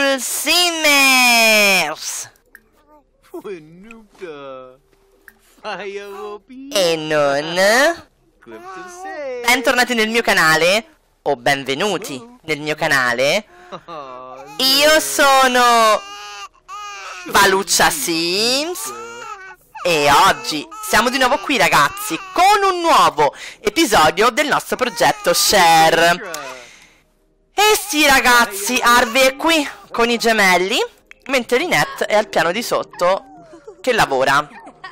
Simmers! E non... Bentornati nel mio canale, o benvenuti nel mio canale. Io sono Valuccia Sims e oggi siamo di nuovo qui, ragazzi, con un nuovo episodio del nostro progetto Share. E sì, ragazzi, Harvey è qui con i gemelli, mentre Lynette è al piano di sotto che lavora.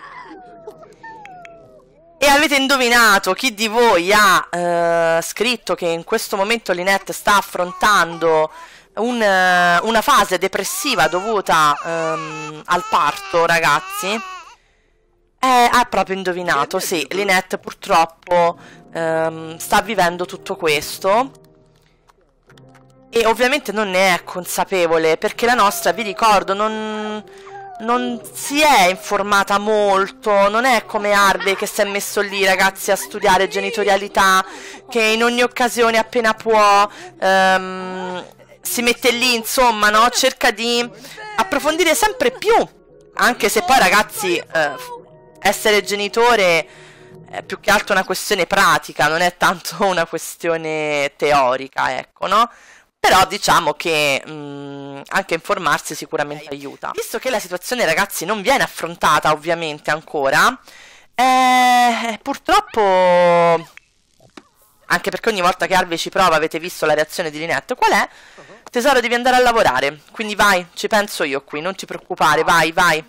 E avete indovinato chi di voi ha scritto che in questo momento Lynette sta affrontando una fase depressiva dovuta al parto, ragazzi? Ha proprio indovinato, sì, Lynette purtroppo sta vivendo tutto questo e ovviamente non ne è consapevole, perché la nostra, vi ricordo, non si è informata molto, non è come Harvey che si è messo lì, ragazzi, a studiare genitorialità, che in ogni occasione appena può si mette lì, insomma, no? Cerca di approfondire sempre più, anche se poi, ragazzi, essere genitore è più che altro una questione pratica, non è tanto una questione teorica, ecco, no? Però diciamo che anche informarsi sicuramente aiuta. Visto che la situazione, ragazzi, non viene affrontata ovviamente ancora, purtroppo, anche perché ogni volta che Harvey ci prova, avete visto la reazione di Lynette, qual è? Tesoro, devi andare a lavorare, quindi vai, ci penso io qui, non ti preoccupare, vai, vai.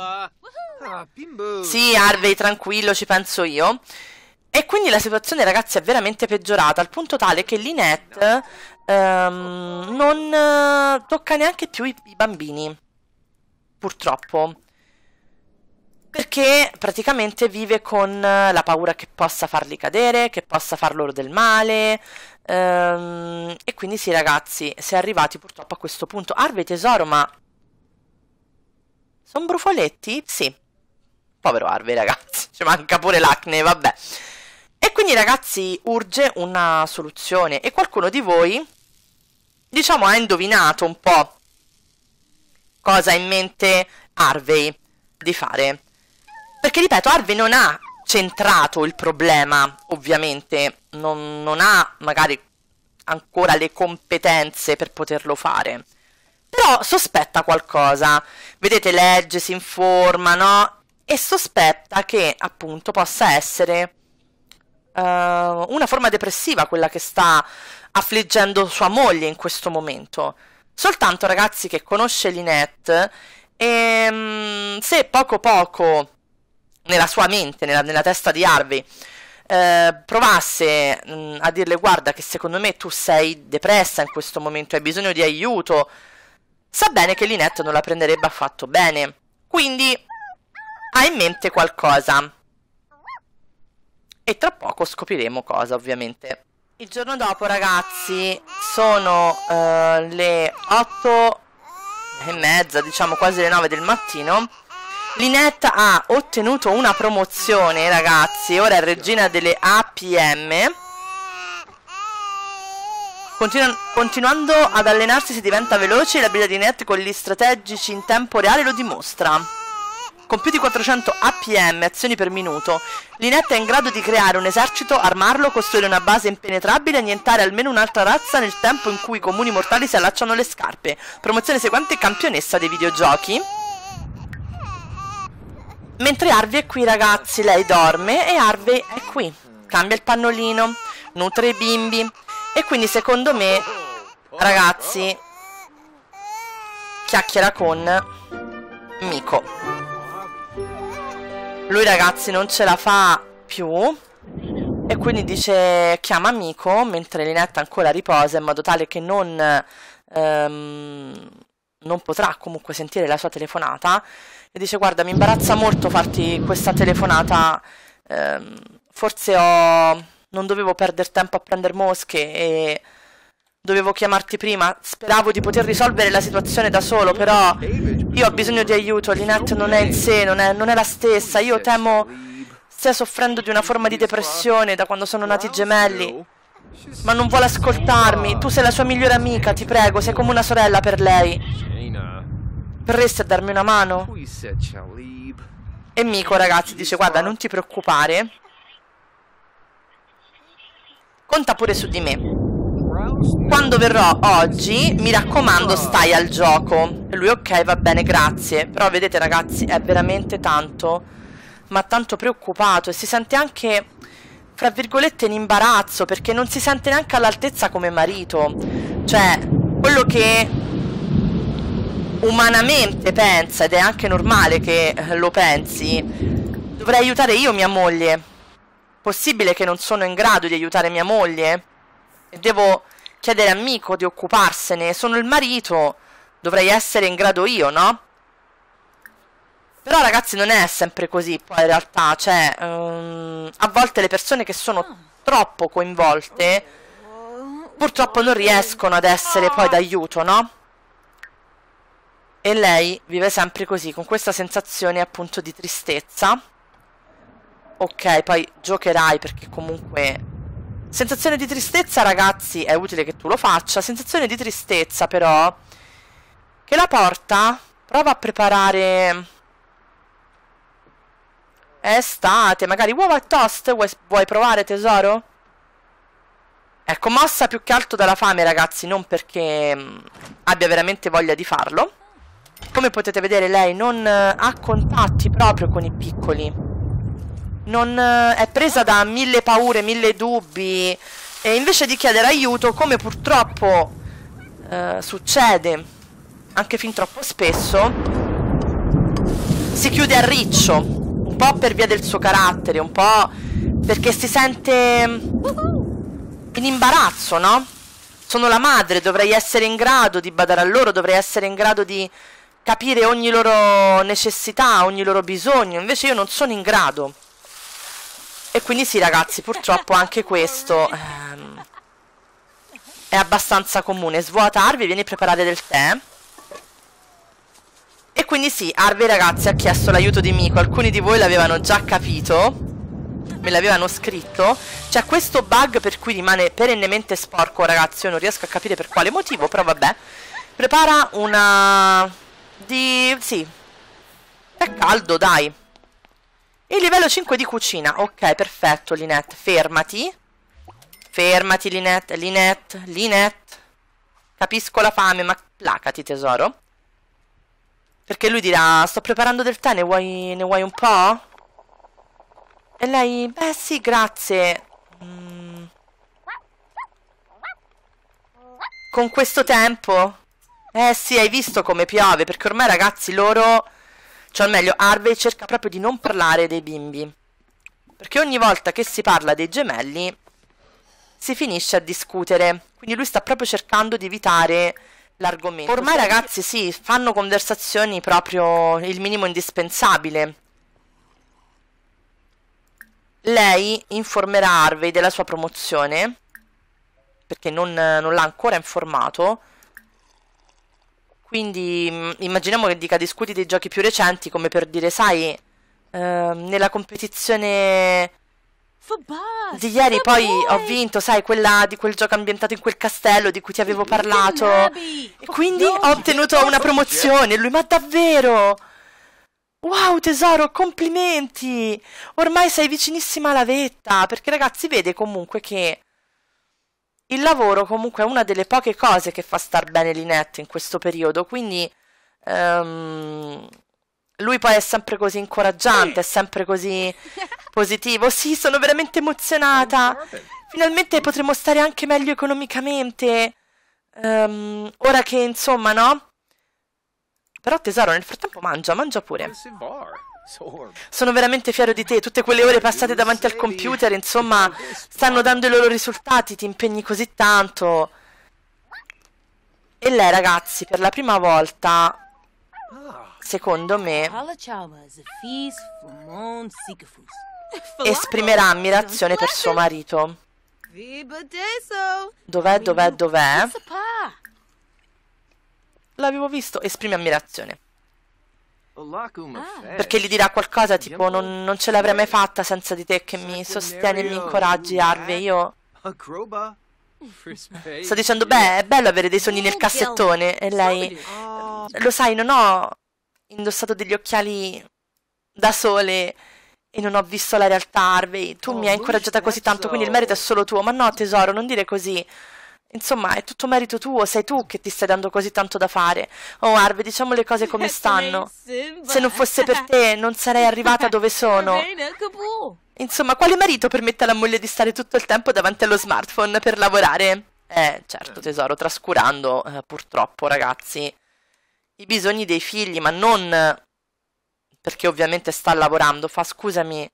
Sì, Harvey, tranquillo, ci penso io. E quindi la situazione, ragazzi, è veramente peggiorata, al punto tale che Lynette non tocca neanche più i bambini, purtroppo, perché praticamente vive con la paura che possa farli cadere, che possa far loro del male, e quindi sì, ragazzi, si è arrivati purtroppo a questo punto. Harvey, tesoro, ma sono brufoletti? Sì, povero Harvey, ragazzi, ci manca pure l'acne, vabbè. E quindi, ragazzi, urge una soluzione e qualcuno di voi, diciamo, ha indovinato un po' cosa ha in mente Harvey di fare. Perché, ripeto, Harvey non ha centrato il problema, ovviamente, non ha magari ancora le competenze per poterlo fare, però sospetta qualcosa. Vedete, legge, si informa, no? E sospetta che, appunto, possa essere una forma depressiva quella che sta affliggendo sua moglie in questo momento. Soltanto, ragazzi, che conosce Lynette e se poco poco nella sua mente, nella testa di Harvey, provasse a dirle: guarda che secondo me tu sei depressa in questo momento, hai bisogno di aiuto, sa bene che Lynette non la prenderebbe affatto bene. Quindi ha in mente qualcosa e tra poco scopriremo cosa, ovviamente. Il giorno dopo, ragazzi, sono le 8:30, diciamo quasi le 9 del mattino. Lynette ha ottenuto una promozione, ragazzi, ora è regina delle APM. Continuando ad allenarsi si diventa veloci e l'abilità di Lynette con gli strategici in tempo reale lo dimostra. Con più di 400 APM, azioni per minuto, Lynette è in grado di creare un esercito, armarlo, costruire una base impenetrabile e annientare almeno un'altra razza nel tempo in cui i comuni mortali si allacciano le scarpe. Promozione seguente: campionessa dei videogiochi. Mentre Harvey è qui, ragazzi, lei dorme e Harvey è qui. Cambia il pannolino, nutre i bimbi e quindi, secondo me, ragazzi, chiacchiera con Miko. Lui, ragazzi, non ce la fa più e quindi dice: chiama Miko, mentre Lynette ancora riposa, in modo tale che non potrà comunque sentire la sua telefonata, e dice: guarda, mi imbarazza molto farti questa telefonata, forse non dovevo perdere tempo a prendere mosche e dovevo chiamarti prima, speravo di poter risolvere la situazione da solo, però io ho bisogno di aiuto, Lynette non è in sé, non è la stessa, io temo stia soffrendo di una forma di depressione da quando sono nati i gemelli. Ma non vuole ascoltarmi. Tu sei la sua migliore amica, ti prego, sei come una sorella per lei. Verresti a darmi una mano? E Miko, ragazzi, dice: guarda, non ti preoccupare, conta pure su di me. Quando verrò oggi, mi raccomando, stai al gioco. E lui: ok, va bene, grazie. Però vedete, ragazzi, è veramente tanto, ma tanto preoccupato. E si sente anche, fra virgolette, in imbarazzo, perché non si sente neanche all'altezza come marito. Cioè, quello che umanamente pensa, ed è anche normale che lo pensi: dovrei aiutare io mia moglie. Possibile che non sono in grado di aiutare mia moglie? E devo chiedere a Miko di occuparsene? Sono il marito, dovrei essere in grado io, no? Però, ragazzi, non è sempre così, poi in realtà, cioè, a volte le persone che sono troppo coinvolte purtroppo non riescono ad essere poi d'aiuto, no? E lei vive sempre così, con questa sensazione appunto di tristezza. Ok, poi giocherai perché comunque... Sensazione di tristezza, ragazzi, è utile che tu lo faccia. Sensazione di tristezza, però, che la porta... Prova a preparare... È estate, magari uova e toast. Vuoi provare, tesoro? Ecco, mossa più che altro dalla fame, ragazzi, non perché abbia veramente voglia di farlo. Come potete vedere, lei non ha contatti proprio con i piccoli. Non è presa da 1000 paure, 1000 dubbi. E invece di chiedere aiuto, come purtroppo succede anche fin troppo spesso, si chiude a riccio. Un po' per via del suo carattere, un po' perché si sente in imbarazzo, no? Sono la madre, dovrei essere in grado di badare a loro, dovrei essere in grado di capire ogni loro necessità, ogni loro bisogno. Invece io non sono in grado. E quindi sì, ragazzi, purtroppo anche questo è abbastanza comune. Svuota Harvey, vieni a preparare del tè. E quindi sì, Harvey, ragazzi, ha chiesto l'aiuto di Miko. Alcuni di voi l'avevano già capito, me l'avevano scritto. C'è questo bug per cui rimane perennemente sporco, ragazzi. Io non riesco a capire per quale motivo, però vabbè. Prepara una... Sì, è caldo, dai. Il livello 5 di cucina. Ok, perfetto, Lynette. Fermati. Fermati, Lynette. Lynette. Capisco la fame, ma placati, tesoro. Perché lui dirà: sto preparando del tè, ne vuoi un po'? E lei: beh sì, grazie. Con questo tempo? Sì, hai visto come piove? Perché ormai, ragazzi, loro... Cioè, o meglio, Harvey cerca proprio di non parlare dei bimbi. Perché ogni volta che si parla dei gemelli si finisce a discutere. Quindi lui sta proprio cercando di evitare l'argomento. Ormai, ragazzi, sì, fanno conversazioni proprio il minimo indispensabile. Lei informerà Harvey della sua promozione, perché non l'ha ancora informato. Quindi immaginiamo che dica: discuti dei giochi più recenti, come per dire: sai, nella competizione di ieri poi ho vinto, sai, quella di quel gioco ambientato in quel castello di cui ti avevo parlato. E quindi ho ottenuto una promozione. E lui: ma davvero? Wow, tesoro, complimenti! Ormai sei vicinissima alla vetta. Perché, ragazzi, vede comunque che il lavoro comunque è una delle poche cose che fa star bene Lynette in questo periodo. Quindi lui poi è sempre così incoraggiante, è sempre così positivo. Sì, sono veramente emozionata. Finalmente potremo stare anche meglio economicamente. Ora che, insomma, no? Però, tesoro, nel frattempo mangia pure. Sono veramente fiero di te. Tutte quelle ore passate davanti al computer, insomma, stanno dando i loro risultati. Ti impegni così tanto. E lei, ragazzi, per la prima volta, secondo me, esprimerà ammirazione per suo marito. Dov'è? L'avevo visto. Esprime ammirazione. Perché gli dirà qualcosa tipo: non ce l'avrei mai fatta senza di te che mi sostieni e mi incoraggi, Harvey. Io Sto dicendo, beh, è bello avere dei sogni nel cassettone. E lei, lo sai, non ho indossato degli occhiali da sole e non ho visto la realtà, Harvey. Tu mi hai incoraggiata così tanto, quindi il merito è solo tuo. Ma no, tesoro, non dire così. Insomma, è tutto merito tuo, sei tu che ti stai dando così tanto da fare. Oh, Harvey, diciamo le cose come stanno. Se non fosse per te, non sarei arrivata dove sono. Insomma, quale marito permette alla moglie di stare tutto il tempo davanti allo smartphone per lavorare? Certo, tesoro, trascurando, purtroppo, ragazzi, i bisogni dei figli, ma non perché ovviamente sta lavorando. Fa, scusami,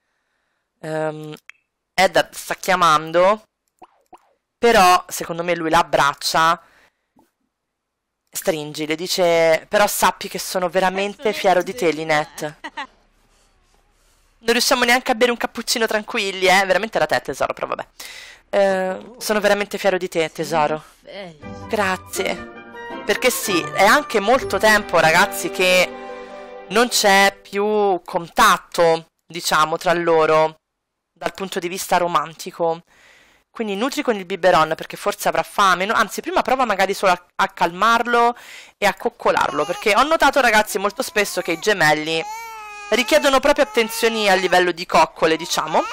Eddard sta chiamando. Però, secondo me, lui la abbraccia, stringi, le dice, però sappi che sono veramente fiero di te, Lynette. Non riusciamo neanche a bere un cappuccino tranquilli, eh? Veramente era te, tesoro, però vabbè. Sono veramente fiero di te, tesoro. Grazie. Perché sì, è anche molto tempo, ragazzi, che non c'è più contatto, diciamo, tra loro, dal punto di vista romantico. Quindi nutri con il biberon perché forse avrà fame, no? Anzi prima prova magari solo a calmarlo e a coccolarlo, perché ho notato, ragazzi, molto spesso che i gemelli richiedono proprio attenzioni a livello di coccole, diciamo.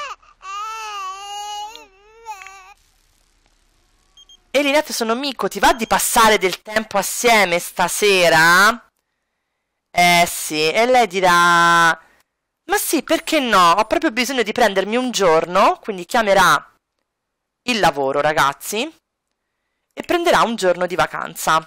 E Lynette, sono Miko, ti va di passare del tempo assieme stasera? Sì, e lei dirà, ma sì, perché no? Ho proprio bisogno di prendermi un giorno, quindi chiamerà il lavoro, ragazzi, e prenderà un giorno di vacanza.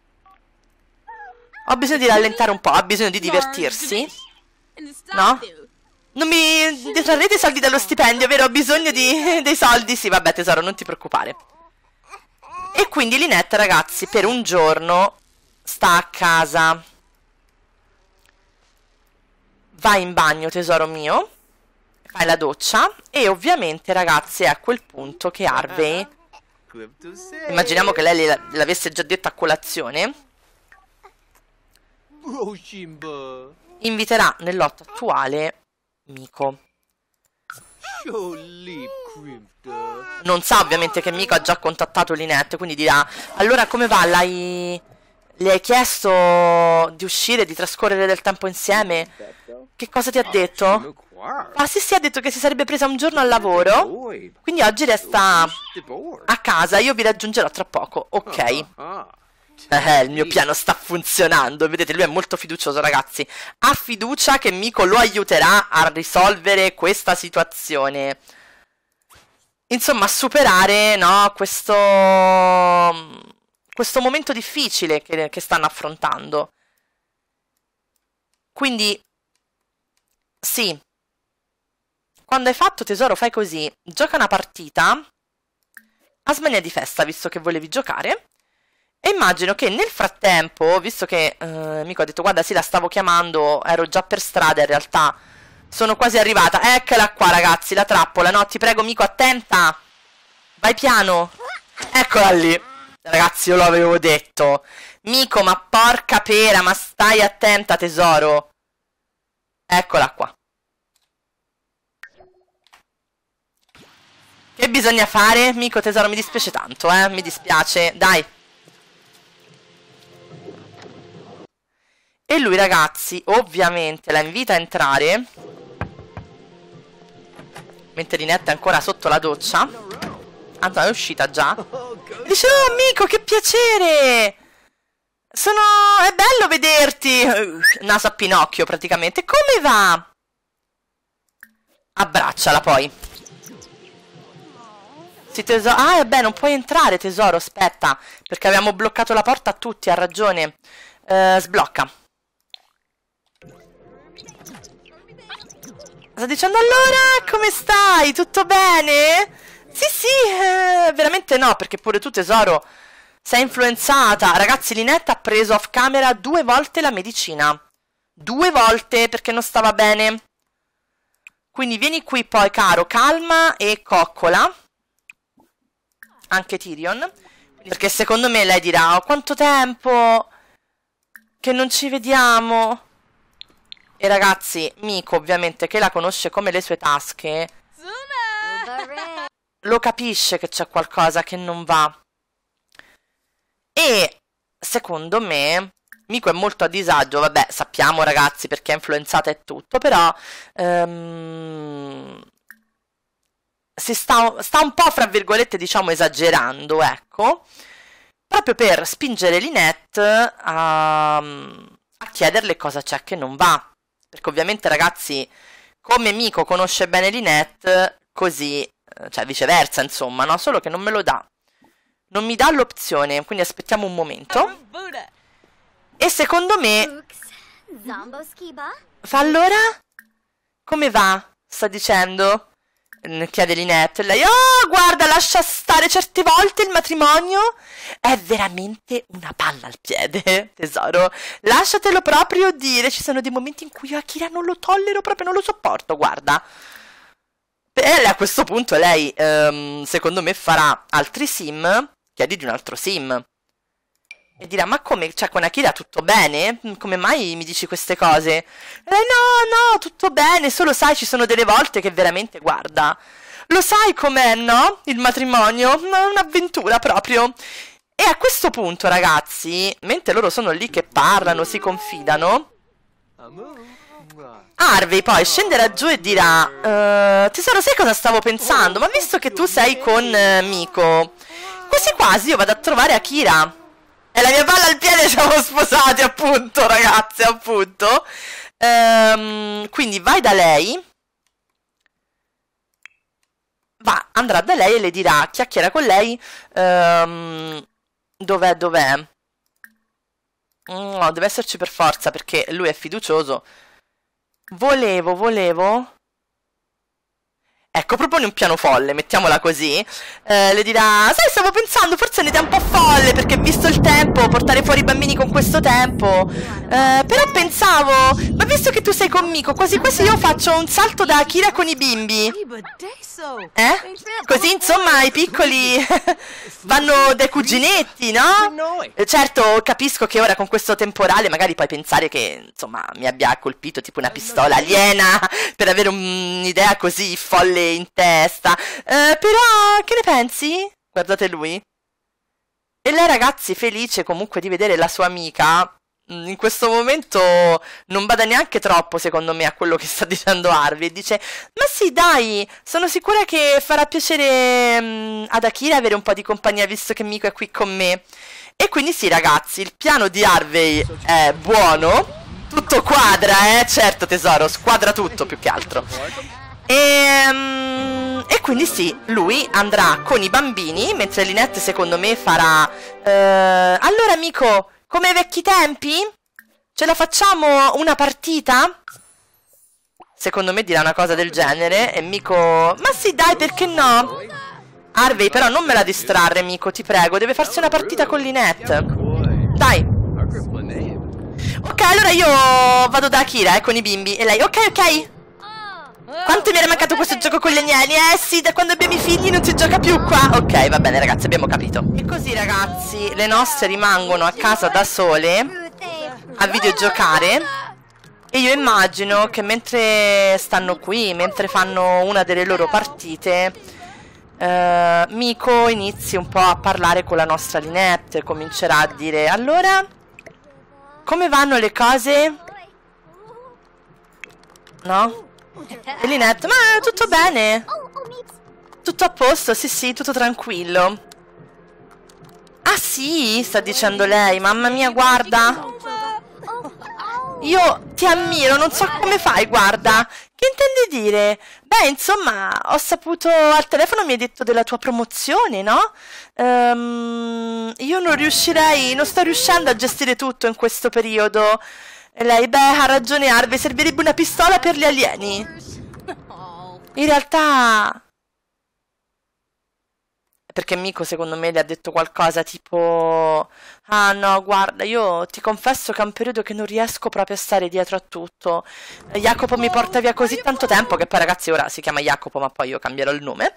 Ho bisogno di rallentare un po', ha bisogno di divertirsi, no? Non mi detrarrete i soldi dallo stipendio, vero? Ho bisogno dei soldi, sì, vabbè tesoro, non ti preoccupare. E quindi Lynette, ragazzi, per un giorno sta a casa. Vai in bagno, tesoro mio, fai la doccia e ovviamente, ragazzi, è a quel punto che Harvey, immaginiamo che lei l'avesse già detto a colazione, inviterà nel lotto attuale Miko. Non sa ovviamente che Miko ha già contattato Lynette, quindi dirà, allora come va? Le hai chiesto di uscire, di trascorrere del tempo insieme? Che cosa ti ha detto? Ah sì, ha detto che si sarebbe presa un giorno al lavoro, quindi oggi resta a casa, io vi raggiungerò tra poco, ok? Il mio piano sta funzionando, vedete, lui è molto fiducioso, ragazzi, ha fiducia che Miko lo aiuterà a risolvere questa situazione, insomma a superare, no, questo momento difficile che stanno affrontando. Quindi sì, quando hai fatto, tesoro, fai così, gioca una partita a smania di festa, visto che volevi giocare. E immagino che nel frattempo, visto che Miko ha detto guarda sì la stavo chiamando, ero già per strada, in realtà sono quasi arrivata. Eccola qua, ragazzi, la trappola, no? Ti prego Miko, attenta, vai piano. Eccola lì. Ragazzi, io lo avevo detto. Miko, ma porca pera, ma stai attenta, tesoro. Eccola qua. Che bisogna fare? Miko, tesoro, mi dispiace tanto, mi dispiace, dai. E lui, ragazzi, ovviamente la invita a entrare, mentre Lynette è ancora sotto la doccia. Anzi, è uscita già. Dice, oh, Miko, che piacere! È bello vederti! Naso a Pinocchio, praticamente. Come va? Abbracciala, poi. Sì, tesoro. Ah, beh, non puoi entrare, tesoro, aspetta. Perché avevamo bloccato la porta a tutti, ha ragione. Sblocca. Sta dicendo, allora, come stai? Tutto bene? Sì, veramente no, perché pure tu, tesoro, sei influenzata. Ragazzi, Lynette ha preso off camera 2 volte la medicina. 2 volte perché non stava bene. Quindi vieni qui poi, caro, calma e coccola. Anche Tyrion. Perché secondo me lei dirà, oh, quanto tempo che non ci vediamo. E ragazzi, Miko, ovviamente, che la conosce come le sue tasche, lo capisce che c'è qualcosa che non va. E secondo me Miko è molto a disagio, vabbè, sappiamo ragazzi perché è influenzata e tutto, però sta un po', fra virgolette, diciamo, esagerando, ecco, proprio per spingere Lynette a chiederle cosa c'è che non va. Perché ovviamente, ragazzi, come Miko conosce bene Lynette, così, cioè viceversa, insomma, no? Solo che non me lo dà. Non mi dà l'opzione, quindi aspettiamo un momento. E secondo me... Fa allora? Come va? Sta dicendo? Chiede Lynette. Lei, oh, guarda, lascia stare, certe volte il matrimonio è veramente una palla al piede, tesoro. Lasciatelo proprio dire. Ci sono dei momenti in cui io Akira non lo tollero proprio, non lo sopporto, guarda. E a questo punto lei, secondo me, farà altri sim. Chiedi di un altro sim. E dirà, ma come, cioè con Akira tutto bene? Come mai mi dici queste cose? E lei, no, tutto bene, solo sai, ci sono delle volte che veramente, guarda, lo sai com'è, no? Il matrimonio, è un'avventura proprio. E a questo punto, ragazzi, mentre loro sono lì che parlano, si confidano, Harvey poi scenderà giù e dirà, tesoro, sai cosa stavo pensando? Ma visto che tu sei con Miko, quasi quasi io vado a trovare Akira. E la mia palla al piede, siamo sposati, appunto, ragazzi, appunto. Quindi vai da lei. Andrà da lei e le dirà, chiacchiera con lei. Dov'è? No, deve esserci per forza, perché lui è fiducioso. Volevo... Ecco, propone un piano folle, mettiamola così. Le dirà, sai, stavo pensando, forse è un'idea un po' folle, perché visto il tempo, portare fuori i bambini con questo tempo. Però pensavo, ma visto che tu sei con Miko, quasi quasi io faccio un salto da Akira con i bimbi. Così, insomma, i piccoli vanno dai cuginetti, no? Certo, capisco che ora con questo temporale magari puoi pensare che, insomma, mi abbia colpito tipo una pistola aliena per avere un'idea così folle in testa. Però, che ne pensi? Guardate lui. E lei, ragazzi, felice comunque di vedere la sua amica, in questo momento non bada neanche troppo, secondo me, a quello che sta dicendo Harvey. Dice, ma sì, dai, sono sicura che farà piacere ad Akira avere un po' di compagnia, visto che Miko è qui con me. E quindi sì, ragazzi, il piano di Harvey è buono. Tutto quadra, certo, tesoro, squadra tutto, più che altro. E quindi sì, lui andrà con i bambini, mentre Lynette secondo me farà allora amico, come ai vecchi tempi? Ce la facciamo una partita? Secondo me dirà una cosa del genere. E Miko, ma sì dai, perché no? Harvey, però non me la distrarre, Miko, ti prego, deve farsi una partita con Lynette. Dai. Ok, allora io vado da Akira, con i bimbi. E lei, ok. Quanto mi era mancato questo gioco con gli agnelli? Sì, da quando abbiamo i figli non si gioca più qua. Ok, va bene ragazzi, abbiamo capito. E così ragazzi, le nostre rimangono a casa da sole a videogiocare. E io immagino che mentre stanno qui, mentre fanno una delle loro partite, Miko inizi un po' a parlare con la nostra Lynette. Comincerà a dire, allora, come vanno le cose? No? E Lynette, ma tutto bene? Tutto a posto, sì, tutto tranquillo. Ah sì, sta dicendo lei, mamma mia, guarda. Io ti ammiro, non so come fai, guarda. Che intendi dire? Beh, insomma, ho saputo al telefono, mi hai detto della tua promozione, no? Io non sto riuscendo a gestire tutto in questo periodo. E lei, beh, ha ragione Harvey, servirebbe una pistola per gli alieni. In realtà... Perché Miko secondo me le ha detto qualcosa tipo... Ah no, guarda, io ti confesso che è un periodo che non riesco proprio a stare dietro a tutto. Jacopo mi porta via così tanto tempo, che poi ragazzi ora si chiama Jacopo, ma poi io cambierò il nome.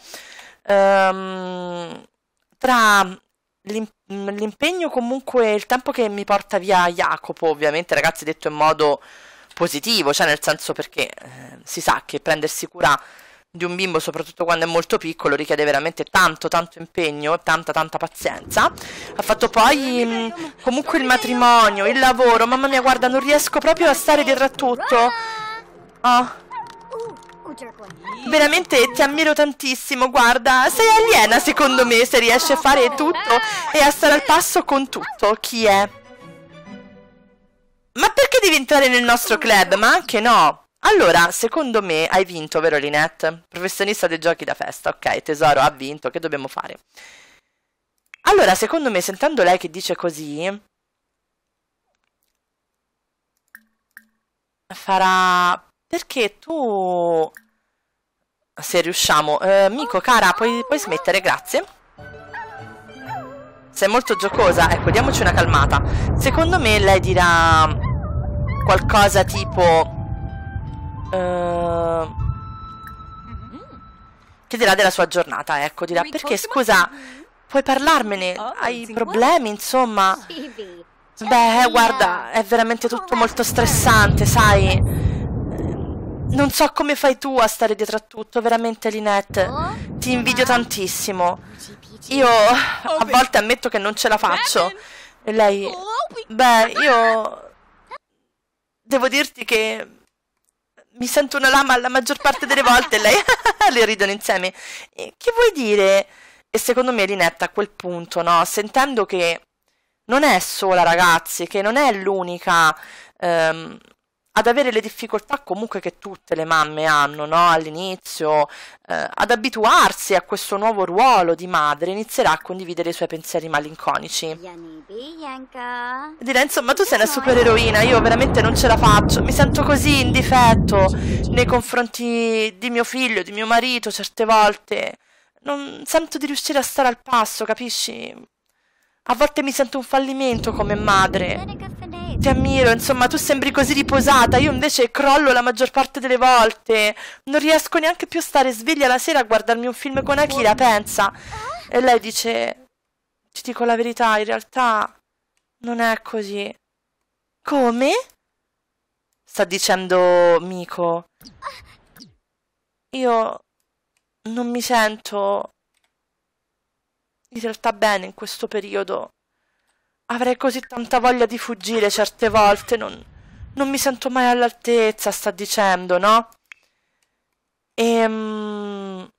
Tra... l'impegno, comunque il tempo che mi porta via Jacopo, ovviamente ragazzi detto in modo positivo, cioè nel senso perché si sa che prendersi cura di un bimbo, soprattutto quando è molto piccolo, richiede veramente tanto impegno e tanta pazienza. Ha fatto poi comunque il matrimonio, il lavoro. Mamma mia, guarda, non riesco proprio a stare dietro a tutto. Oh. Veramente ti ammiro tantissimo, guarda, sei aliena secondo me se riesci a fare tutto e a stare al passo con tutto. Chi è? Ma perché devi entrare nel nostro club? Ma anche no. Allora, secondo me hai vinto, vero Lynette? Professionista dei giochi da festa. Ok, tesoro, ha vinto, che dobbiamo fare? Allora, secondo me, sentendo lei che dice così, farà... Perché tu... Se riusciamo... Mico, cara, puoi smettere, grazie. Sei molto giocosa. Ecco, diamoci una calmata. Secondo me lei dirà... qualcosa tipo... chiederà della sua giornata, ecco, dirà, perché, scusa, puoi parlarmene? Hai problemi, insomma? Beh, guarda, è veramente tutto molto stressante, sai? Non so come fai tu a stare dietro a tutto, veramente, Lynette. Ti invidio tantissimo. Io a volte ammetto che non ce la faccio. E lei... Beh, io... Devo dirti che... Mi sento una lama la maggior parte delle volte e lei... Le ridono insieme. Che vuoi dire? E secondo me Lynette a quel punto, no? Sentendo che non è sola, ragazzi, che non è l'unica... ad avere le difficoltà comunque che tutte le mamme hanno, no? All'inizio, ad abituarsi a questo nuovo ruolo di madre, inizierà a condividere i suoi pensieri malinconici. Direi, insomma, tu sei una supereroina, io veramente non ce la faccio, mi sento così in difetto nei confronti di mio figlio, di mio marito, certe volte. Non sento di riuscire a stare al passo, capisci? A volte mi sento un fallimento come madre. Ti ammiro, insomma, tu sembri così riposata, io invece crollo la maggior parte delle volte. Non riesco neanche più a stare sveglia la sera a guardarmi un film con Akira, pensa. E lei dice, ti dico la verità, in realtà non è così. Come? Sta dicendo Miko. Io non mi sento in realtà bene in questo periodo. Avrei così tanta voglia di fuggire certe volte, non mi sento mai all'altezza, sta dicendo, no? Non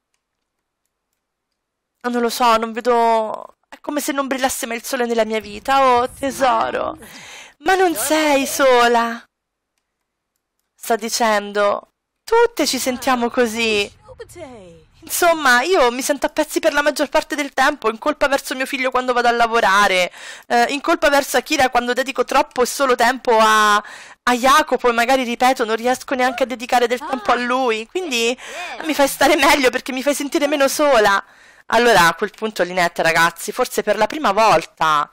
lo so, non vedo... È come se non brillasse mai il sole nella mia vita. Oh, tesoro, ma non sei sola, sta dicendo. Tutte ci sentiamo così. Insomma, io mi sento a pezzi per la maggior parte del tempo, in colpa verso mio figlio quando vado a lavorare, in colpa verso Akira quando dedico troppo e solo tempo a Jacopo e magari, ripeto, non riesco neanche a dedicare del tempo a lui. Quindi mi fai stare meglio perché mi fai sentire meno sola. Allora, a quel punto, Lynette, ragazzi, forse per la prima volta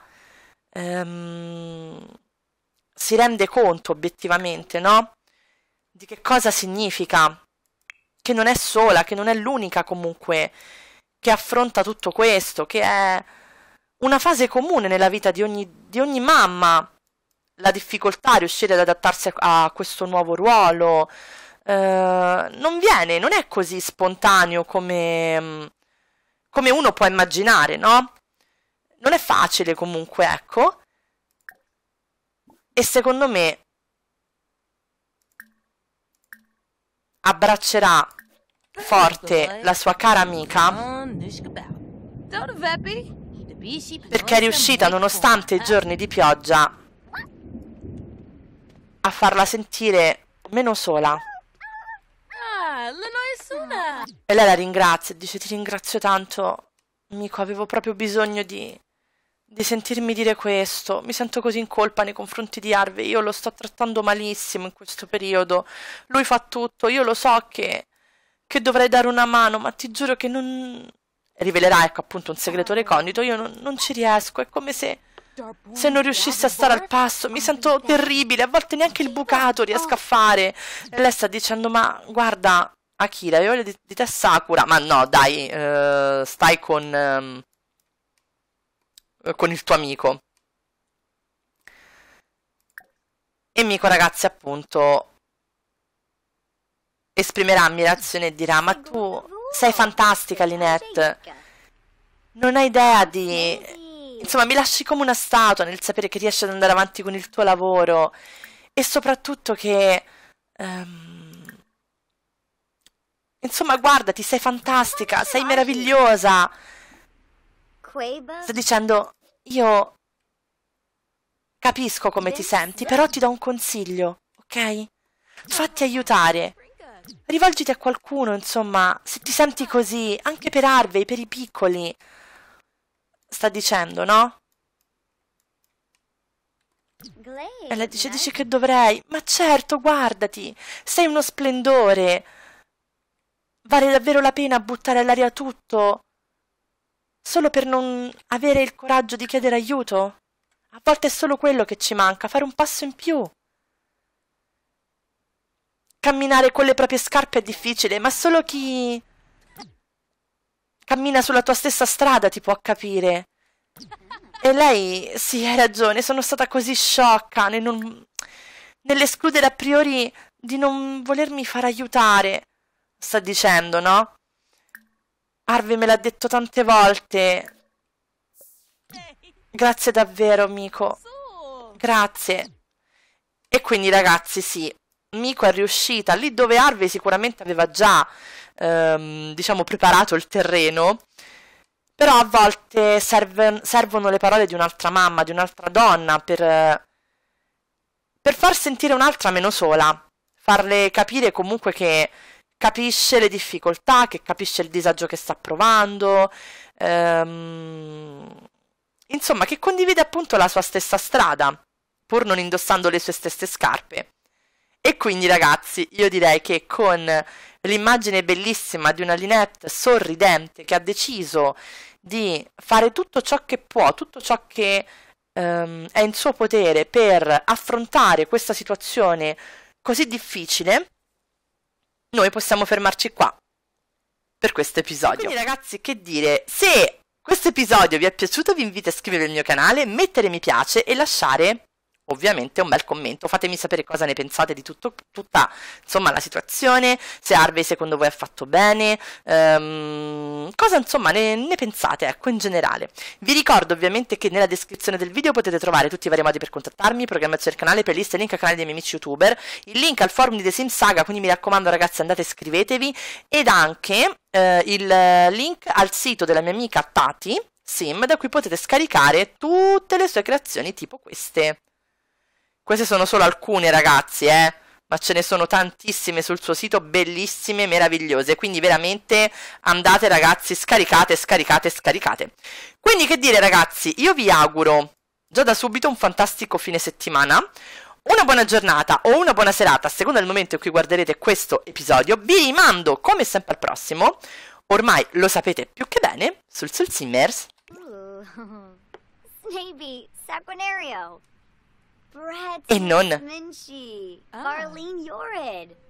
si rende conto obiettivamente, no? Di che cosa significa. Che non è sola, che non è l'unica comunque che affronta tutto questo, che è una fase comune nella vita di ogni mamma, la difficoltà a riuscire ad adattarsi a questo nuovo ruolo. Non è così spontaneo come uno può immaginare, no? Non è facile comunque, ecco. E secondo me abbraccerà forte la sua cara amica perché è riuscita, nonostante i giorni di pioggia, a farla sentire meno sola. E lei la ringrazia e dice: ti ringrazio tanto, amico, avevo proprio bisogno di sentirmi dire questo. Mi sento così in colpa nei confronti di Harvey, io lo sto trattando malissimo in questo periodo. Lui fa tutto, io lo so che dovrei dare una mano, ma ti giuro che non... Rivelerà, ecco, appunto, un segreto recondito. Io non ci riesco, è come se non riuscissi a stare al passo. Mi sento terribile, a volte neanche il bucato riesco a fare. E lei sta dicendo: ma guarda, Akira, io voglio di te Sakura. Ma no, dai, stai con il tuo amico. E Miko, ragazzi, appunto, esprimerà ammirazione e dirà: ma tu sei fantastica, Lynette. Non hai idea di... Insomma, mi lasci come una statua nel sapere che riesci ad andare avanti con il tuo lavoro e soprattutto che... insomma, guardati, sei fantastica, sei meravigliosa. Sto dicendo, io capisco come ti senti, però ti do un consiglio, ok? Fatti aiutare. Rivolgiti a qualcuno, insomma, se ti senti così, anche per Harvey, per i piccoli. Sta dicendo, no? E lei dice che dovrei. Ma certo, guardati, sei uno splendore. Vale davvero la pena buttare all'aria tutto solo per non avere il coraggio di chiedere aiuto? A volte è solo quello che ci manca, fare un passo in più. Camminare con le proprie scarpe è difficile, ma solo chi cammina sulla tua stessa strada ti può capire. E lei, sì, hai ragione, sono stata così sciocca nell'escludere a priori di non volermi far aiutare. Sta dicendo, no? Harvey me l'ha detto tante volte. Grazie davvero, amico. Grazie. E quindi, ragazzi, sì, Miko è riuscita lì dove Harvey sicuramente aveva già, diciamo, preparato il terreno. Però a volte servono le parole di un'altra mamma, di un'altra donna, per far sentire un'altra meno sola, farle capire comunque che capisce le difficoltà, che capisce il disagio che sta provando, insomma, che condivide appunto la sua stessa strada, pur non indossando le sue stesse scarpe. E quindi, ragazzi, io direi che con l'immagine bellissima di una Lynette sorridente che ha deciso di fare tutto ciò che può, tutto ciò che è in suo potere per affrontare questa situazione così difficile, noi possiamo fermarci qua per questo episodio. Quindi, ragazzi, che dire, se questo episodio vi è piaciuto vi invito a iscrivervi al mio canale, mettere mi piace e lasciare ovviamente un bel commento. Fatemi sapere cosa ne pensate di tutta insomma la situazione, se Harvey secondo voi ha fatto bene, cosa insomma ne pensate, ecco, in generale. Vi ricordo ovviamente che nella descrizione del video potete trovare tutti i vari modi per contattarmi, programmazione del canale, playlist e link al canale dei miei amici youtuber, il link al forum di The Sims Saga, quindi mi raccomando, ragazzi, andate e iscrivetevi, ed anche il link al sito della mia amica Tati Sim, da cui potete scaricare tutte le sue creazioni tipo queste. Queste sono solo alcune, ragazzi, ma ce ne sono tantissime sul suo sito, bellissime, meravigliose. Quindi veramente andate, ragazzi, scaricate, scaricate, scaricate. Quindi che dire, ragazzi, io vi auguro già da subito un fantastico fine settimana, una buona giornata o una buona serata, a seconda del momento in cui guarderete questo episodio. Vi rimando, come sempre, al prossimo. Ormai lo sapete più che bene, sul Simmers. Snaby, Saquonario. Brett E non Minchie, Arlene Yored.